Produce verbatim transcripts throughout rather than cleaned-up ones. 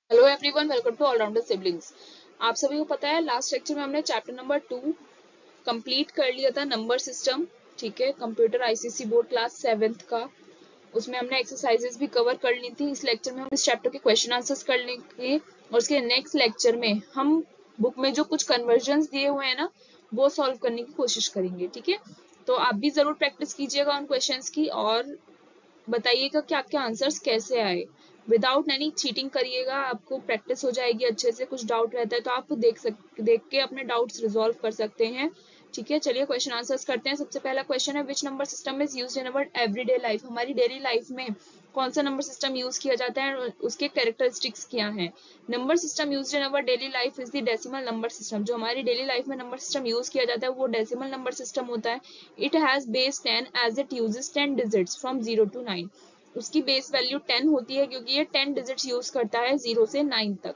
Hello everyone, welcome to allrounder siblings. आप सभी को पता है लास्ट लेक्चर में हमने चैप्टर नंबर टू कंप्लीट कर लिया था, नंबर सिस्टम। ठीक है, computer ICSE board class seventh का। उसमें हमने एक्सरसाइजेस भी कवर कर ली थी। इस लेक्चर में हम इस चैप्टर के क्वेश्चन आंसर्स कर लेंगे और उसके नेक्स्ट लेक्चर में हम बुक में जो कुछ कन्वर्जन्स दिए हुए हैं ना, वो सॉल्व करने की कोशिश करेंगे। ठीक है, तो आप भी जरूर प्रैक्टिस कीजिएगा उन क्वेश्चंस की और बताइएगा कि आपके आंसर्स कैसे आए। विदाउट एनी चीटिंग करिएगा, आपको प्रैक्टिस हो जाएगी अच्छे से। कुछ डाउट रहता है तो आप देख सक देख के अपने डाउट्स रिजॉल्व कर सकते हैं। ठीक है, चलिए क्वेश्चन आंसर्स करते हैं। सबसे पहला क्वेश्चन है, which number system is used in our everyday life. हमारी डेली लाइफ में कौन सा नंबर सिस्टम यूज किया जाता है, उसके कैरेक्टरिस्टिक्स क्या हैं। Number system used in our daily life is the decimal number system. जो हमारी डेली लाइफ में नंबर सिस्टम यूज किया जाता है वो डेसिमल नंबर सिस्टम होता है। It has base ten as it uses ten digits from zero to nine. उसकी बेस वैल्यू टेन होती है क्योंकि ये टेन डिजिट्स यूज करता है जीरो से नाइन तक।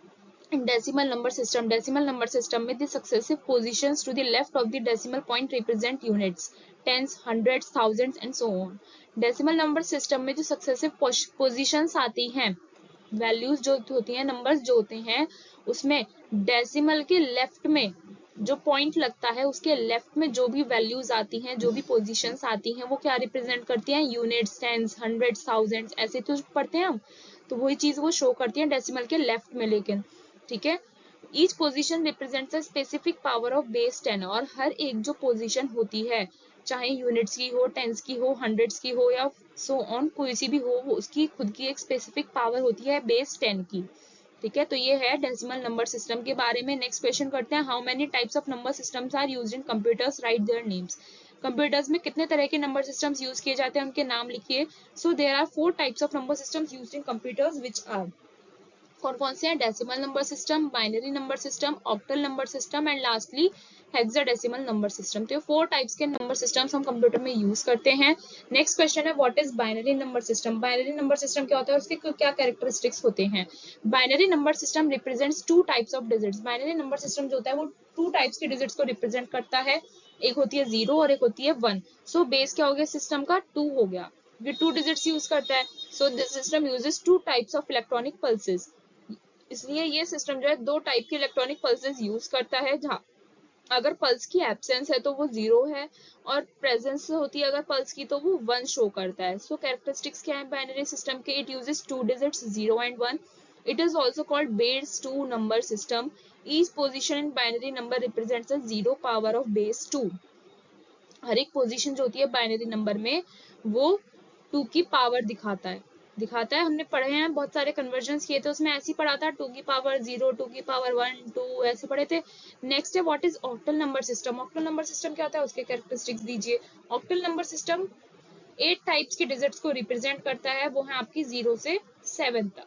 In decimal number system, decimal number system में the successive positions to the left of the decimal point represent units, tens, hundreds, thousands and so on. Decimal number system में जो successive positions आती हैं, values जो होती हैं, numbers जो होते हैं, उसमें decimal के left में जो पॉइंट लगता है उसके लेफ्ट में जो भी वैल्यूज आती हैं, जो भी पोजीशंस आती हैं, वो क्या रिप्रेजेंट करती हैं, यूनिट्स, टेंस, हंड्रेड्स, थाउजेंड्स, ऐसे तो पढ़ते हैं हम। तो वही चीज वो शो करती है डेसिमल के लेफ्ट में। लेकिन ठीक है, each position represents a specific power of base ten. और हर एक जो पोजीशन होती है, चाहे यूनिट्स की हो, टेंस की हो, हंड्रेड्स की हो या सो ऑन, कोई सी भी हो, वो उसकी खुद की एक स्पेसिफिक पावर होती है बेस टेन की। ठीक है, तो ये है डेसिमल नंबर सिस्टम के बारे में। नेक्स्ट क्वेश्चन करते हैं, how many types of number systems are used in computers, write their names. Computers में कितने तरह के नंबर सिस्टम्स यूज किए जाते हैं, उनके नाम लिखिए। So there are four types of number systems used in computers, which are, कौन कौन से हैं, decimal number system, binary number system, octal number system and lastly hexadecimal number system. तो फोर टाइप्स के नंबर सिस्टम्स हम computer में use करते हैं। नेक्स्ट क्वेश्चन है, what is binary number system. Binary number system क्या होता है, उसके क्या कैरेक्टरिस्टिक्स होते हैं। Binary number system represents to types of digits. Binary number system जो होता है वो टू टाइप्स के डिजिट्स को रिप्रेजेंट करता है। एक होती है जीरो और एक होती है वन। सो बेस क्या हो गया सिस्टम का, टू हो गया, ये टू डिजिट्स यूज करता है। So this system uses two types of electronic pulses. इसलिए ये सिस्टम जो है दो टाइप की इलेक्ट्रॉनिक पल्सेस यूज करता है। जहाँ अगर पल्स की एब्सेंस है तो वो जीरो है, और प्रेजेंस होती है अगर पल्स की तो वो वन शो करता है। सो कैरेक्टरिस्टिक्स क्या है बाइनरी सिस्टम के, it uses two digits zero and one. It is also called base two number system. Each position in binary number represents a zero power of base two. हर एक position जो होती है binary number में वो to की power दिखाता है दिखाता है हमने पढ़े हैं, बहुत सारे कन्वर्जन्स किए थे, उसमें ऐसे ही पढ़ा था, टू की पावर जीरो, टू की पावर वन, टू, ऐसे पढ़े थे। नेक्स्ट है, what is octal number system. Octal number system क्या होता है, उसके कैरेक्टरिस्टिक्स दीजिए। Octal number system eight types के डिजिट्स को रिप्रेजेंट करता है, वो है आपकी जीरो से सेवन तक।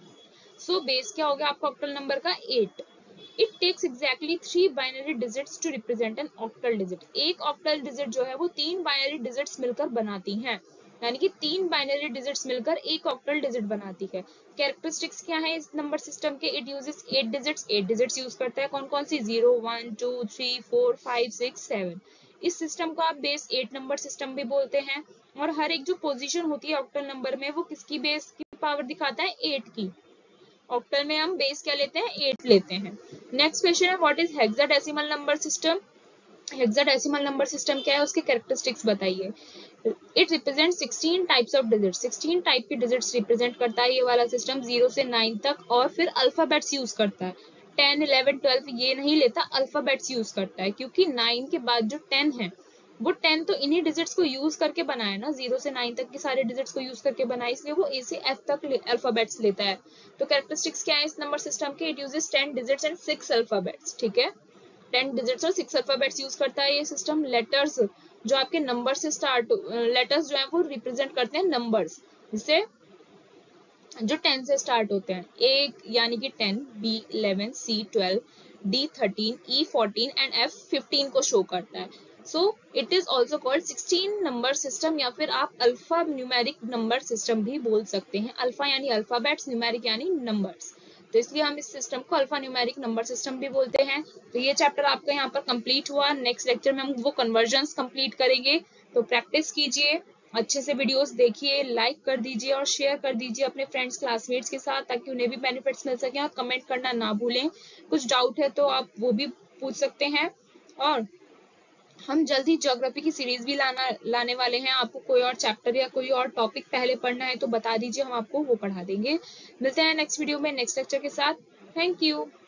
सो so, बेस क्या हो गया आपका ऑक्टल नंबर का, eight. It takes exactly three binary digits to represent an octal digit. एक ऑक्टल डिजिट जो है वो तीन बाइनरी डिजिट्स मिलकर बनाती हैं, यानी कि तीन बाइनरी डिजिट्स मिलकर एक ऑक्टल डिजिट बनाती है। कैरेक्टरिस्टिक्स क्या है इस नंबर सिस्टम के, it uses eight digits. Eight digits use करता है, कौन कौन सी, zero, one, two, three, four, five, six, seven. इस सिस्टम को आप बेस एट नंबर सिस्टम भी बोलते हैं। और हर एक जो पोजीशन होती है ऑक्टल नंबर में वो किसकी बेस की पावर दिखाता है, एट की। ऑक्टल में हम बेस क्या लेते हैं, एट लेते हैं। नेक्स्ट क्वेश्चन है, what is hexadecimal number system. Hexadecimal number system क्या है, उसके कैरेक्टरिस्टिक्स बताइए। It represent sixteen types of digits. Sixteen type के डिजिट्स रिप्रेजेंट करता है ये वाला सिस्टम, जीरो से नाइन तक। और फिर अल्फाबेट्स यूज करता है, टेन, इलेवन, ट्वेल्व ये नहीं लेता, अल्फाबेट्स यूज करता है, क्योंकि नाइन के बाद जो टेन है वो टेन तो इन्हीं डिजिट्स को यूज करके बनाया ना, जीरो से नाइन तक के सारे डिजिट्स को यूज करके बनाया, इसलिए वो ए से एफ तक अल्फाबेट्स लेता है। तो कैरेक्टरिस्टिक्स क्या है इस नंबर सिस्टम के, it uses ten digits and six alphabets. ठीक है, टेन डिजिट्स और सिक्स अल्फाबेट्स यूज करता है ये सिस्टम। लेटर्स जो आपके नंबर से स्टार्ट, लेटर्स जो है वो रिप्रेजेंट करते हैं नंबर्स, जिससे जो टेन से स्टार्ट होते हैं, ए यानी कि ten, B eleven, C twelve, D thirteen, E fourteen and F fifteen को शो करता है। So it is also called sixteen number system, या फिर आप अल्फा न्यूमेरिक नंबर सिस्टम भी बोल सकते हैं। अल्फा यानी अल्फाबेट्स, न्यूमेरिक यानी नंबर्स, तो इसलिए हम इस सिस्टम को अल्फा न्यूमेरिक नंबर सिस्टम भी बोलते हैं। तो ये चैप्टर आपका यहाँ पर कंप्लीट हुआ। नेक्स्ट लेक्चर में हम वो कन्वर्जन्स कंप्लीट करेंगे, तो प्रैक्टिस कीजिए अच्छे से वीडियोस देखिए, लाइक कर दीजिए और शेयर कर दीजिए अपने फ्रेंड्स क्लासमेट्स के साथ, ताकि उन्हें भी बेनिफिट्स मिल सके। और कमेंट करना ना भूलें। कुछ डाउट है तो आप वो भी पूछ सकते हैं। और हम जल्दी ज्योग्राफी की सीरीज भी लाना लाने वाले हैं। आपको कोई और चैप्टर या कोई और टॉपिक पहले पढ़ना है तो बता दीजिए, हम आपको वो पढ़ा देंगे। मिलते हैं नेक्स्ट वीडियो में नेक्स्ट लेक्चर के साथ। Thank you.